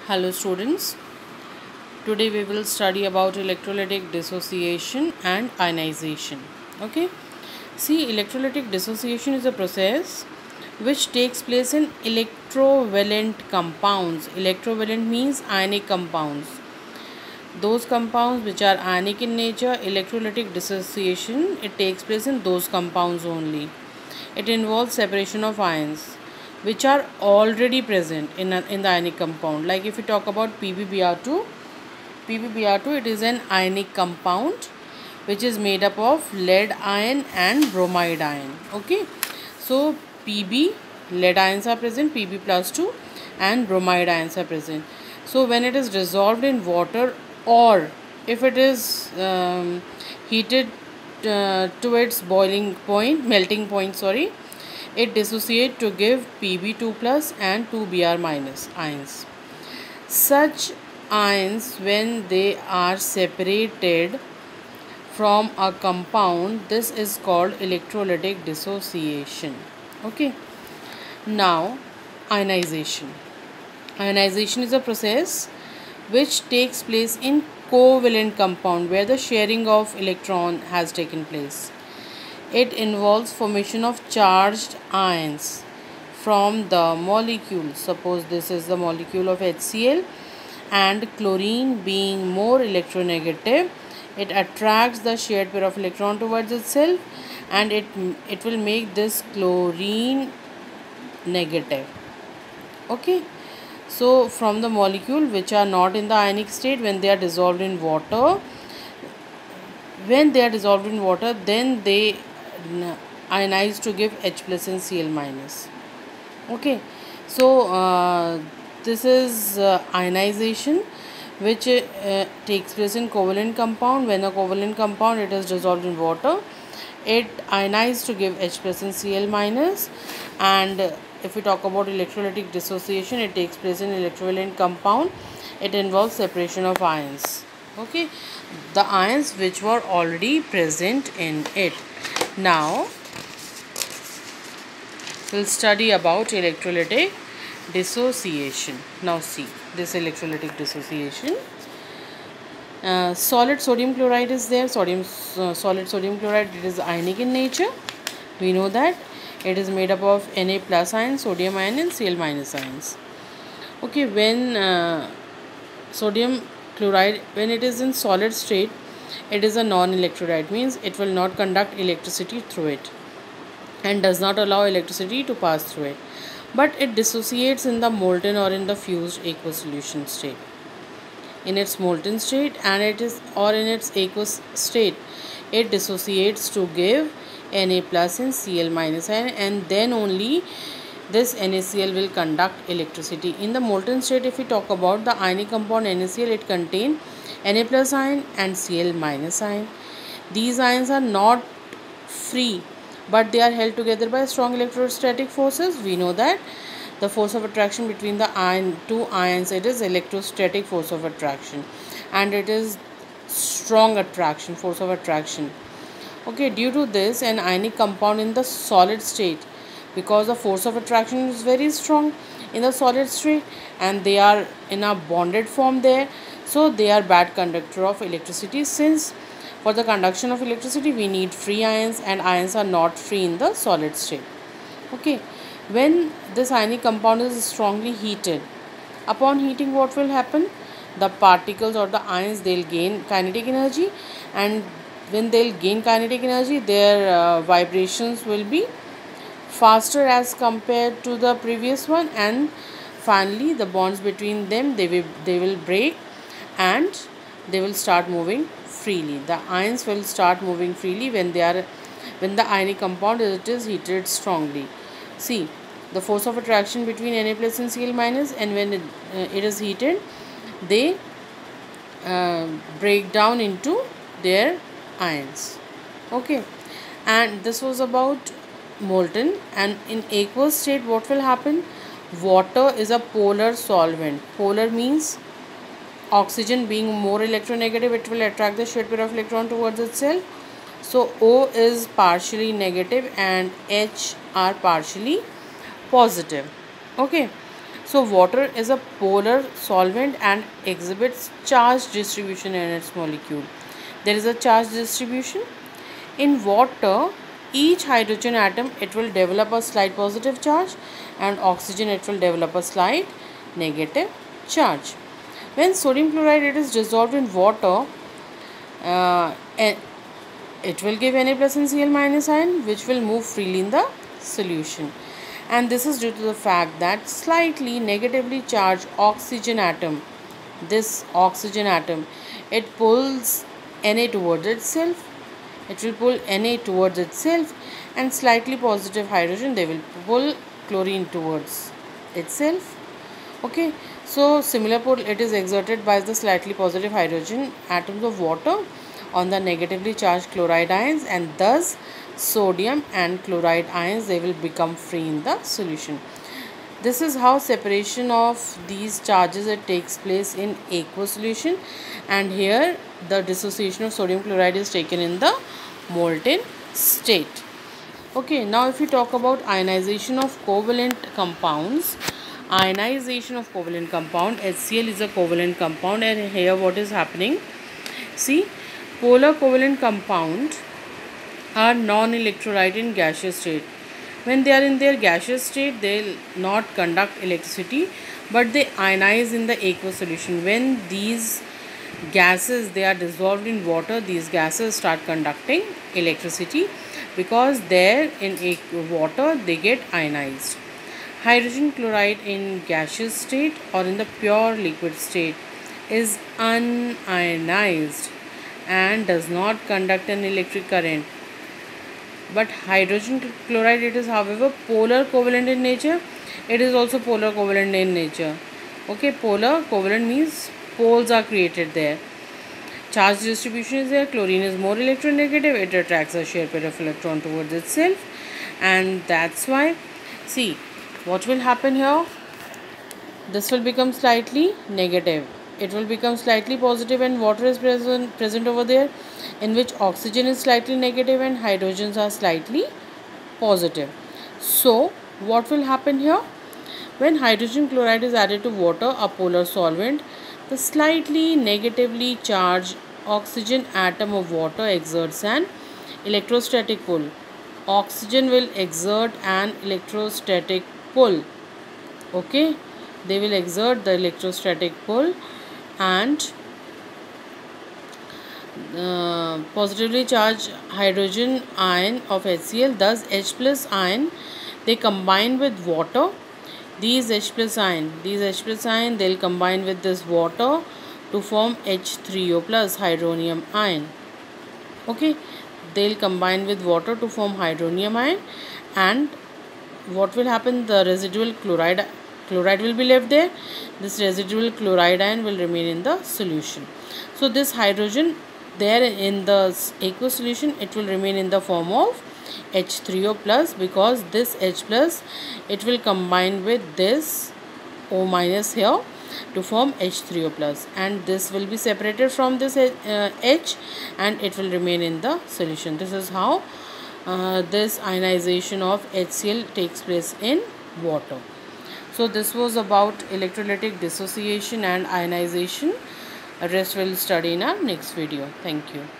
Hello students, today we will study about electrolytic dissociation and ionization. Okay, see, electrolytic dissociation is a process which takes place in electrovalent compounds. Electrovalent means ionic compounds. Those compounds which are ionic in nature, electrolytic dissociation, it takes place in those compounds only. It involves separation of ions which are already present in the ionic compound. Like if we talk about PbBr2, it is an ionic compound which is made up of lead ion and bromide ion. Okay, so Pb, lead ions are present, Pb plus 2, and bromide ions are present. So when it is dissolved in water, or if it is heated to its boiling point, melting point, sorry, it dissociates to give Pb2 plus and 2Br minus ions. Such ions, when they are separated from a compound, this is called electrolytic dissociation. Okay, now ionization. Ionization is a process which takes place in covalent compound where the sharing of electron has taken place. It involves formation of charged ions from the molecule. Suppose this is the molecule of HCl, and chlorine being more electronegative, it attracts the shared pair of electron towards itself, and it will make this chlorine negative. Okay, so from the molecule which are not in the ionic state, when they are dissolved in water, then they ionize to give H plus and Cl minus. Okay, so this is ionization which takes place in covalent compound. When a covalent compound, it is dissolved in water, it ionizes to give H plus and Cl minus. And if we talk about electrolytic dissociation, it takes place in electrovalent compound. It involves separation of ions. Okay, the ions which were already present in it. Now we'll study about electrolytic dissociation. Now see, this electrolytic dissociation. Solid sodium chloride is there. Solid sodium chloride, it is ionic in nature. We know that it is made up of Na plus ion, sodium ion, and Cl minus ions. Okay, when sodium chloride, when it is in solid state, it is a non-electrolyte, means it will not conduct electricity through it and does not allow electricity to pass through it, but it dissociates in the molten or in the fused aqueous solution state. In its molten state and in its aqueous state, it dissociates to give Na plus and Cl minus ion, and then only this NaCl will conduct electricity. In the molten state, if we talk about the ionic compound NaCl, it contains Na plus ion and Cl minus ion. These ions are not free, but they are held together by strong electrostatic forces. We know that the force of attraction between the two ions, it is electrostatic force of attraction, and it is strong attraction, force of attraction. Okay, due to this, an ionic compound in the solid state, because the force of attraction is very strong in the solid state and they are in a bonded form there, so they are bad conductor of electricity, since for the conduction of electricity we need free ions, and ions are not free in the solid state. Okay, when this ionic compound is strongly heated, upon heating, what will happen? The particles or the ions, they'll gain kinetic energy, and when they'll gain kinetic energy, their vibrations will be faster as compared to the previous one, and finally the bonds between them, they will break and they will start moving freely. The ions will start moving freely when the ionic compound is heated strongly. See, the force of attraction between Na plus and Cl minus, and when it is heated, they break down into their ions. Okay, and this was about molten. And in aqueous state, what will happen? Water is a polar solvent. Polar means oxygen being more electronegative, it will attract the shared pair of electron towards itself. So O is partially negative and H are partially positive. Okay, So water is a polar solvent and exhibits charge distribution in its molecule. There is a charge distribution. In water, each hydrogen atom, it will develop a slight positive charge, and oxygen, it will develop a slight negative charge. When sodium chloride, it is dissolved in water, it will give Na plus and Cl minus ion, which will move freely in the solution. And this is due to the fact that slightly negatively charged oxygen atom, this oxygen atom, it pulls Na towards itself. It will pull Na towards itself, and slightly positive hydrogen, they will pull chlorine towards itself. Okay, so similar pull it is exerted by the slightly positive hydrogen atoms of water on the negatively charged chloride ions, and thus sodium and chloride ions, they will become free in the solution. This is how separation of these charges it takes place in aqueous solution, and here the dissociation of sodium chloride is taken in the molten state. Okay, now if we talk about ionization of covalent compounds, ionization of covalent compound, HCl is a covalent compound, and here what is happening? See, polar covalent compound are non-electrolyte in gaseous state. When they are in their gaseous state, they will not conduct electricity, but they ionize in the aqueous solution. When these gases, they are dissolved in water, these gases start conducting electricity, because there in water they get ionized. Hydrogen chloride in gaseous state or in the pure liquid state is unionized and does not conduct an electric current. But hydrogen chloride, it is however polar covalent in nature. It is also polar covalent in nature. Okay, polar covalent means poles are created there. Charge distribution is there. Chlorine is more electronegative. It attracts a shear pair of electron towards itself, and that's why, see, what will happen here? This will become slightly negative. It will become slightly positive, and water is present over there, in which oxygen is slightly negative and hydrogens are slightly positive. So what will happen here? When hydrogen chloride is added to water, a polar solvent, the slightly negatively charged oxygen atom of water exerts an electrostatic pull. Oxygen will exert an electrostatic pull. Okay, they will exert the electrostatic pull, and positively charged hydrogen ion of HCl, thus H plus ion, they combine with water. These H plus ion, they'll combine with this water to form H3O plus hydronium ion. Okay, they'll combine with water to form hydronium ion, and what will happen? The residual chloride will be left there. This residual chloride ion will remain in the solution. So this hydrogen there in the aqueous solution, it will remain in the form of H3O plus, because this H plus, it will combine with this O minus here to form H3O plus, and this will be separated from this H, and it will remain in the solution. This is how this ionization of HCl takes place in water. So this was about electrolytic dissociation and ionization. Rest will study in our next video. Thank you.